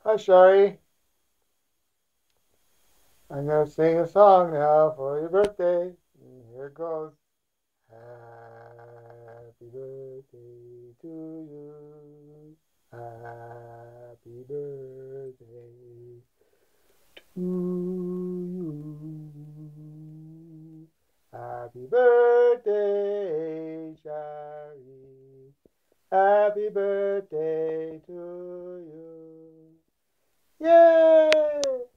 Hi, Shari. I'm gonna sing a song now for your birthday. And here it goes. Happy birthday to you. Happy birthday to you. Happy birthday, Shari. Happy birthday to you. Yay!